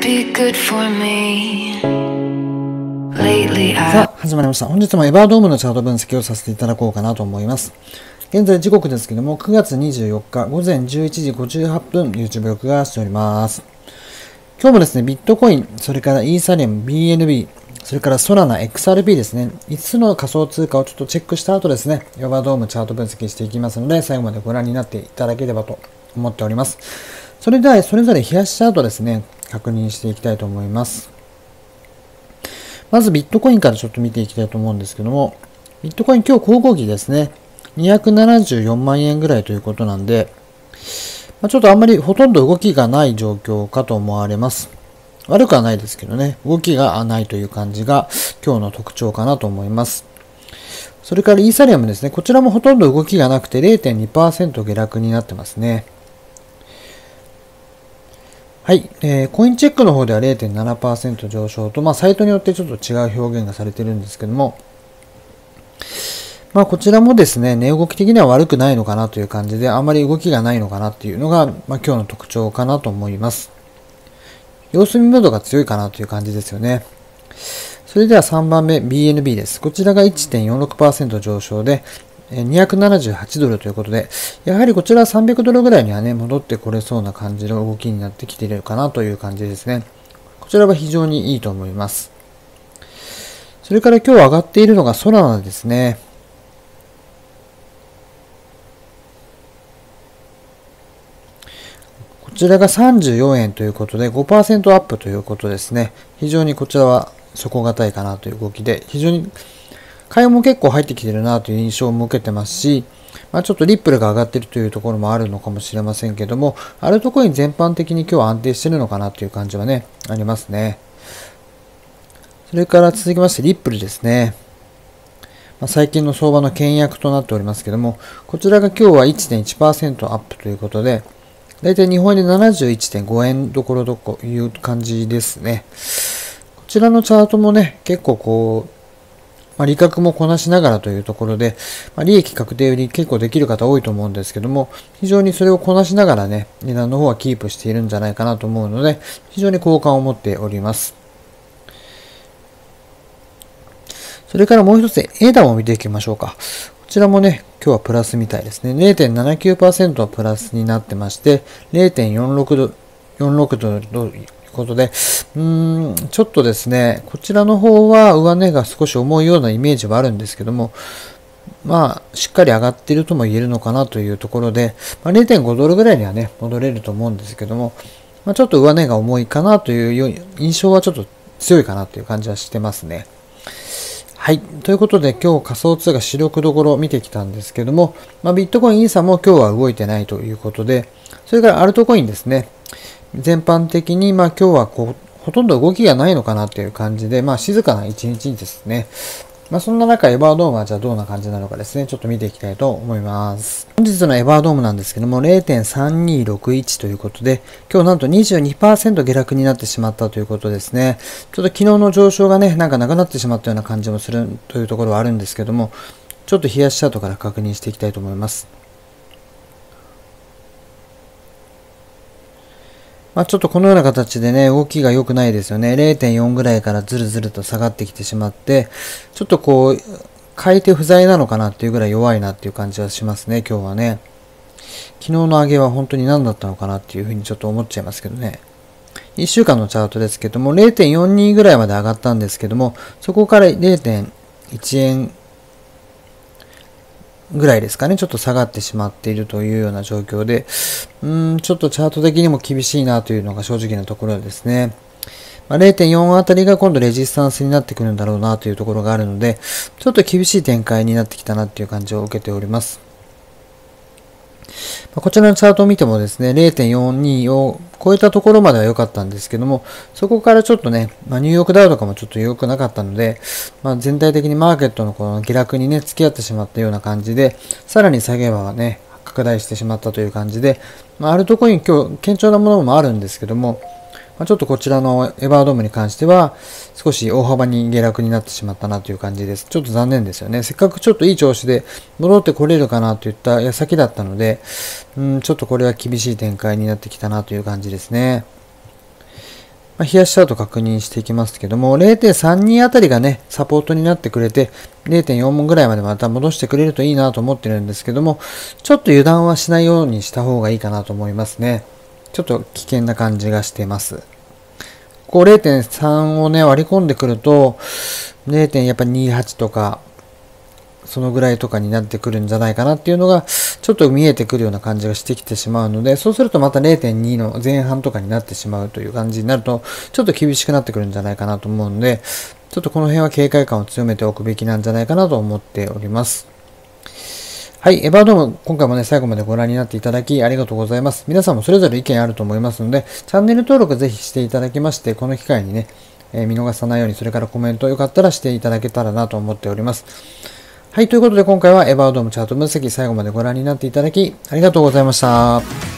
さあ、始まりました。本日もエバードームのチャート分析をさせていただこうかなと思います。現在時刻ですけども、9月24日午前11時58分、YouTube 録画しております。今日もですね、ビットコイン、それからイーサリアム、BNB、それからソラナ、XRP ですね、5つの仮想通貨をちょっとチェックした後ですね、エバードームチャート分析していきますので、最後までご覧になっていただければと思っております。それでは、それぞれ冷やしチャートですね、確認していきたいと思います。まずビットコインからちょっと見ていきたいと思うんですけども、ビットコイン今日交互期ですね、274万円ぐらいということなんで、ちょっとあんまりほとんど動きがない状況かと思われます。悪くはないですけどね、動きがないという感じが今日の特徴かなと思います。それからイーサリアムですね、こちらもほとんど動きがなくて 0.2% 下落になってますね。はい、コインチェックの方では 0.7% 上昇と、サイトによってちょっと違う表現がされてるんですけども、こちらもですね、値動き的には悪くないのかなという感じで、あまり動きがないのかなっていうのが、今日の特徴かなと思います。様子見ムードが強いかなという感じですよね。それでは3番目、BNB です。こちらが 1.46% 上昇で、278ドルということで、やはりこちら300ドルぐらいにはね、戻ってこれそうな感じの動きになってきているかなという感じですね。こちらは非常にいいと思います。それから今日上がっているのがソラナですね。こちらが34円ということで 5% アップということですね。非常にこちらは底堅いかなという動きで、非常に買いも結構入ってきているなという印象も受けてますし、ちょっとリップルが上がっているというところもあるのかもしれませんけども、アルトコイン全般的に今日は安定しているのかなという感じはね、ありますね。それから続きましてリップルですね。最近の相場の倹約となっておりますけども、こちらが今日は 1.1% アップということで、だいたい日本円で 71.5 円どころという感じですね。こちらのチャートもね、結構利確もこなしながらというところで、利益確定売り結構できる方多いと思うんですけども、非常にそれをこなしながらね、値段の方はキープしているんじゃないかなと思うので、非常に好感を持っております。それからもう一つ、エダも見ていきましょうか。こちらもね、今日はプラスみたいですね。0.79% プラスになってまして、0.46 度ということで、ちょっとですね、こちらの方は上値が少し重いようなイメージはあるんですけども、しっかり上がっているとも言えるのかなというところで、0.5 ドルぐらいにはね、戻れると思うんですけども、ちょっと上値が重いかなという印象はちょっと強いかなという感じはしてますね。はい。ということで今日仮想通貨主力どころを見てきたんですけども、ビットコイン、イーサも今日は動いてないということで、それからアルトコインですね。全般的に今日はほとんど動きがないのかなという感じで、静かな一日ですね。そんな中、エバードームはじゃあどんな感じなのかですね、ちょっと見ていきたいと思います。本日のエバードームなんですけども、0.3261 ということで、今日なんと 22% 下落になってしまったということですね。ちょっと昨日の上昇がね、なくなってしまったような感じもするというところはあるんですけども、ちょっと冷やしチャートから確認していきたいと思います。ちょっとこのような形でね、動きが良くないですよね。0.4 ぐらいからずるずると下がってきてしまって、ちょっと買い手不在なのかなっていうぐらい弱いなっていう感じはしますね、今日はね。昨日の上げは本当に何だったのかなっていうふうにちょっと思っちゃいますけどね。1週間のチャートですけども、0.42 ぐらいまで上がったんですけども、そこから 0.1 円ぐらいですかね、ちょっと下がってしまっているというような状況で、ちょっとチャート的にも厳しいなというのが正直なところですね。0.4 あたりが今度レジスタンスになってくるんだろうなというところがあるので、ちょっと厳しい展開になってきたなという感じを受けております。こちらのチャートを見てもですね、0.42 を超えたところまでは良かったんですけども、そこからちょっとね、ニューヨークダウとかもちょっと良くなかったので、全体的にマーケットのこの下落にね、付き合ってしまったような感じで、さらに下げ場がね、拡大してしまったという感じで、アルトコイン今日堅調なものもあるんですけども、ちょっとこちらのエバードームに関しては少し大幅に下落になってしまったなという感じです。ちょっと残念ですよね。せっかくちょっといい調子で戻ってこれるかなといった矢先だったので、ちょっとこれは厳しい展開になってきたなという感じですね。 冷やしチャート確認していきますけども、0.32 あたりがね、サポートになってくれて、0.4 ぐらいまでまた戻してくれるといいなと思ってるんですけども、ちょっと油断はしないようにした方がいいかなと思いますね。ちょっと危険な感じがしてます。こう 0.3 をね、割り込んでくると、0.28 とか、そのぐらいとかになってくるんじゃないかなっていうのが、ちょっと見えてくるような感じがしてきてしまうので、そうするとまた 0.2 の前半とかになってしまうという感じになると、ちょっと厳しくなってくるんじゃないかなと思うので、ちょっとこの辺は警戒感を強めておくべきなんじゃないかなと思っております。はい、エバードーム、今回もね、最後までご覧になっていただきありがとうございます。皆さんもそれぞれ意見あると思いますので、チャンネル登録ぜひしていただきまして、この機会にね、見逃さないように、それからコメントよかったらしていただけたらなと思っております。はい、ということで今回はエバードームチャート分析最後までご覧になっていただきありがとうございました。